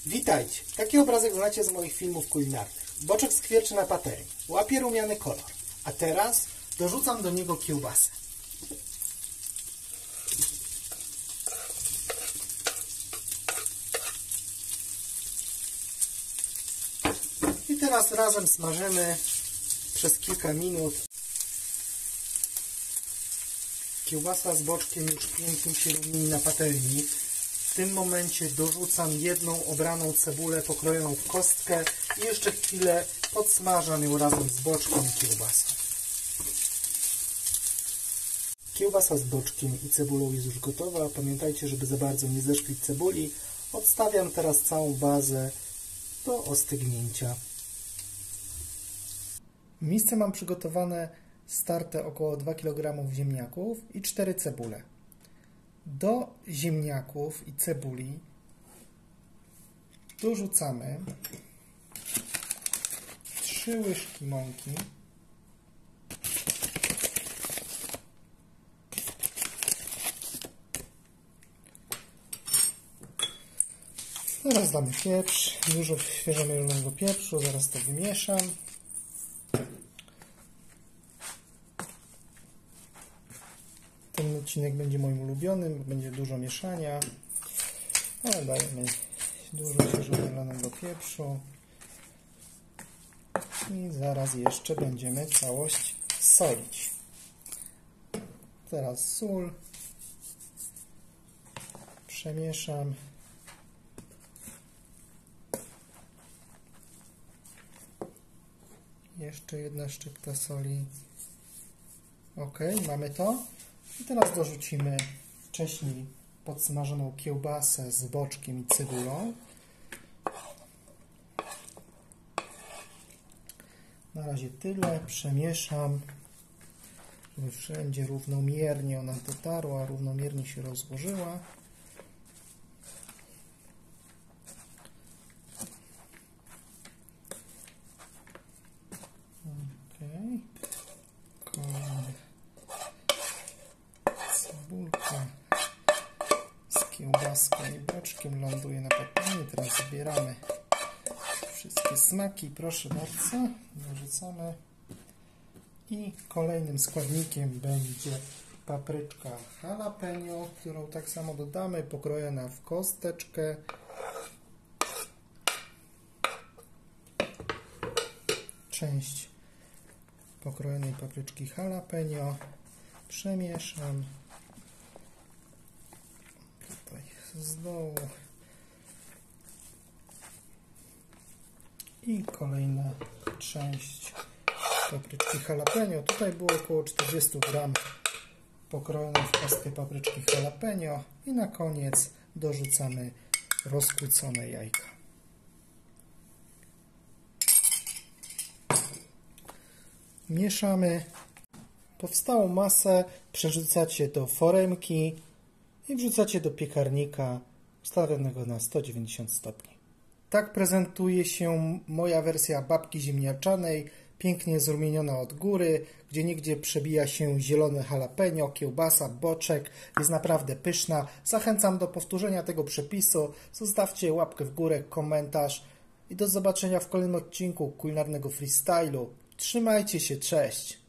Witajcie! Taki obrazek znacie z moich filmów kulinarnych. Boczek skwierczy na patelni. Łapie rumiany kolor. A teraz dorzucam do niego kiełbasę. I teraz razem smażymy przez kilka minut. Kiełbasa z boczkiem już pięknie się rumieni na patelni. W tym momencie dorzucam jedną obraną cebulę pokrojoną w kostkę i jeszcze chwilę podsmażam ją razem z boczkiem i kiełbasą. Kiełbasa z boczkiem i cebulą jest już gotowa. Pamiętajcie, żeby za bardzo nie zeszklić cebuli. Odstawiam teraz całą bazę do ostygnięcia. W misce mam przygotowane starte około 2 kg ziemniaków i 4 cebule. Do ziemniaków i cebuli dorzucamy 3 łyżki mąki, zaraz damy pieprz, dużo świeżo mielonego pieprzu, zaraz to wymieszam. Ten odcinek będzie moim ulubionym, bo będzie dużo mieszania. Ale dajemy dużo świeżo mielonego pieprzu. I zaraz jeszcze będziemy całość solić. Teraz sól. Przemieszam. Jeszcze jedna szczypta soli. Ok, mamy to. I teraz dorzucimy wcześniej podsmażoną kiełbasę z boczkiem i cebulą. Na razie tyle. Przemieszam, żeby wszędzie równomiernie ona dotarła, równomiernie się rozłożyła. Cebulka z kiełbaską i boczkiem ląduje na patelni. Teraz zbieramy wszystkie smaki. Proszę bardzo, dorzucamy. I kolejnym składnikiem będzie papryczka jalapeno, którą tak samo dodamy, pokrojona w kosteczkę. Część pokrojonej papryczki jalapeno. Przemieszam. Tutaj z dołu. I kolejna część papryczki jalapeno. Tutaj było około 40 g pokrojonej w kostkę papryczki jalapeno. I na koniec dorzucamy rozkłócone jajka. Mieszamy. Powstałą masę przerzucacie do foremki i wrzucacie do piekarnika ustawionego na 190 stopni. Tak prezentuje się moja wersja babki ziemniaczanej, pięknie zrumieniona od góry, gdzieniegdzie przebija się zielone jalapeno, kiełbasa, boczek, jest naprawdę pyszna. Zachęcam do powtórzenia tego przepisu, zostawcie łapkę w górę, komentarz i do zobaczenia w kolejnym odcinku kulinarnego freestylu. Trzymajcie się, cześć!